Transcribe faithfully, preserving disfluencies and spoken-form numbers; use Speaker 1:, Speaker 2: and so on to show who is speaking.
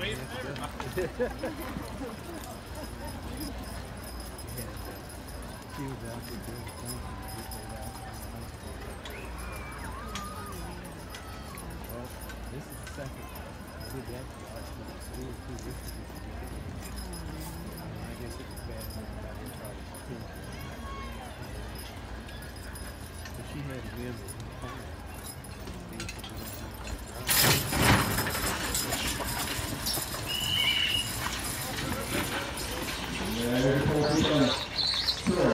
Speaker 1: She was out there doing something. Well, this is the second. I did that for school too. This is I mean, I guess it was bad enough about everybody too. But she had to win.